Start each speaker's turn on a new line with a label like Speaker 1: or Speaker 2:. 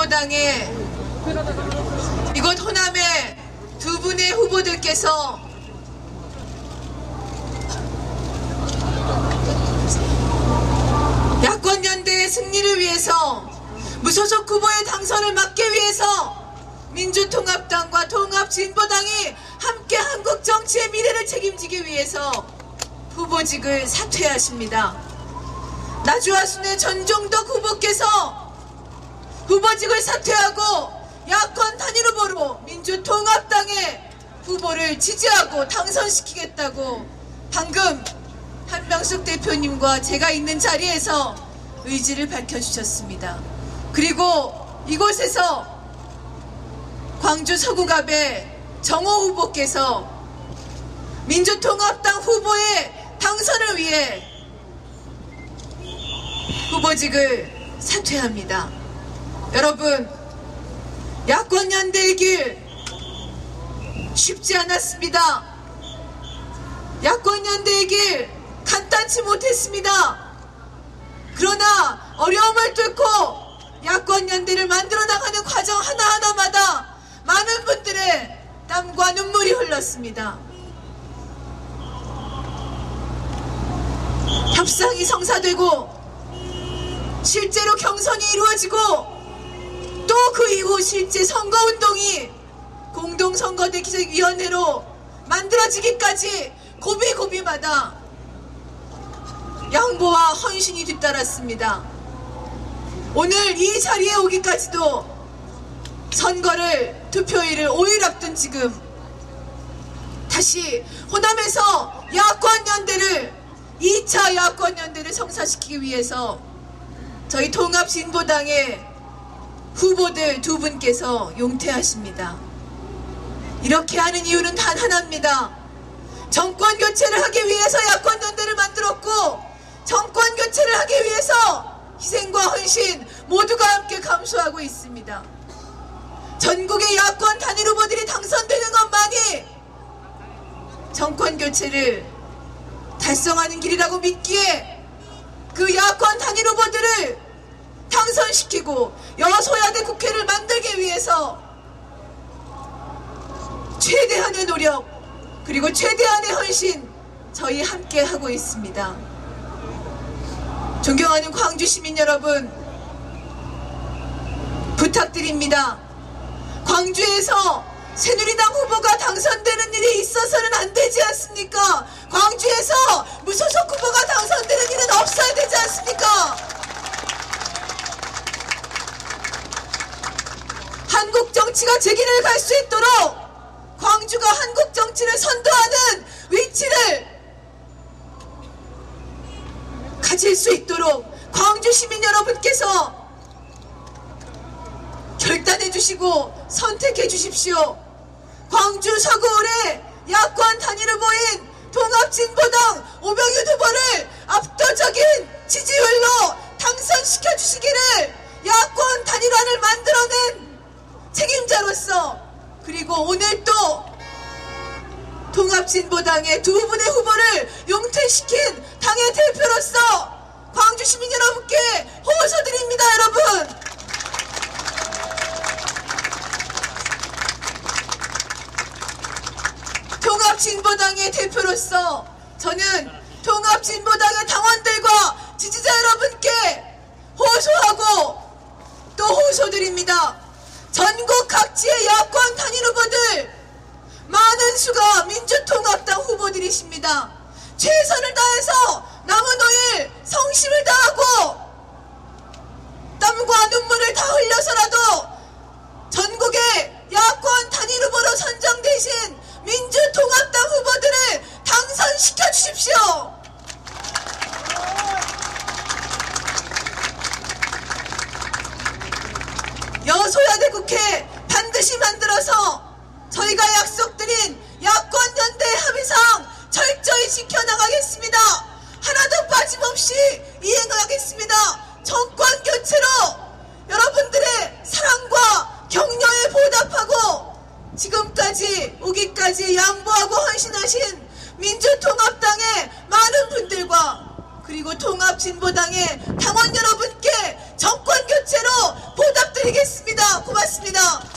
Speaker 1: 통합진보당의 이곳 호남의 두 분의 후보들께서 야권연대의 승리를 위해서 무소속 후보의 당선을 막기 위해서 민주통합당과 통합진보당이 함께 한국 정치의 미래를 책임지기 위해서 후보직을 사퇴하십니다. 나주화순의 전종덕 후보께서 후보직을 사퇴하고 야권 단일 후보로 민주통합당의 후보를 지지하고 당선시키겠다고 방금 한명숙 대표님과 제가 있는 자리에서 의지를 밝혀주셨습니다. 그리고 이곳에서 광주 서구갑의 정호 후보께서 민주통합당 후보의 당선을 위해 후보직을 사퇴합니다. 여러분, 야권연대의 길 쉽지 않았습니다. 야권연대의 길 간단치 못했습니다. 그러나 어려움을 뚫고 야권연대를 만들어 나가는 과정 하나하나마다 많은 분들의 땀과 눈물이 흘렀습니다. 협상이 성사되고 실제로 경선이 이루어지고 또 그 이후 실제 선거운동이 공동선거대기획위원회로 만들어지기까지 고비고비마다 양보와 헌신이 뒤따랐습니다. 오늘 이 자리에 오기까지도 선거를 투표일을 5일 앞둔 지금 다시 호남에서 야권연대를 2차 야권연대를 성사시키기 위해서 저희 통합진보당의 후보들 두 분께서 용퇴하십니다. 이렇게 하는 이유는 단 하나입니다. 정권 교체를 하기 위해서 야권연대를 만들었고 정권 교체를 하기 위해서 희생과 헌신 모두가 함께 감수하고 있습니다. 전국의 야권 단일 후보들이 당선되는 것만이 정권 교체를 달성하는 길이라고 믿기에 그 야권 단일 후보들을 당선시키고 여소야대 국회를 만들기 위해서 최대한의 노력 그리고 최대한의 헌신 저희 함께 하고 있습니다. 존경하는 광주 시민 여러분, 부탁드립니다. 광주에서 새누리당 후보가 당선되는 일이 있어서는 안 되지 않습니까? 광주에서 무소속 후보가 당선되는 일은 없어야 되지 않습니까? 한국 정치가 제 길을 갈 수 있도록 광주가 한국 정치를 선도하는 위치를 가질 수 있도록 광주 시민 여러분께서 결단해 주시고 선택해 주십시오. 광주 서구울의 야권 단일 후보인 통합진보당 오병윤 후보를 압도적인 지지율로 당선시켜 주시기를 야권 단일화를 만들어낸 책임자로서, 그리고 오늘 또 통합진보당의 두 분의 후보를 용퇴시킨 당의 대표로서 광주 시민 여러분께 호소드립니다. 여러분, 통합진보당의 대표로서 저는 통합진보당의 당원들과 지지자 여러분께 호소하고 또 호소드립니다. 전국 각지의 야권 단일 후보들 많은 수가 민주통합당 후보들이십니다. 최선을 다해서 남은 5일 성심을 다하고 땀과 눈물을 다 흘려서라도 전국의 야권 단일 후보로 선정되신 민주통합당 후보들을 당선시켜 주십시오. 여소야대 국회 반드시 만들어서 저희가 약속드린 야권연대 합의사항 철저히 지켜나가겠습니다. 하나도 빠짐없이 이행하겠습니다. 정권 교체로 여러분들의 사랑과 격려에 보답하고 지금까지 오기까지 양보하고 헌신하신 민주통합당의 많은 분들과 그리고 통합진보당의 당원 여러분께 정권 교체로 보답드리겠습니다. 고맙습니다.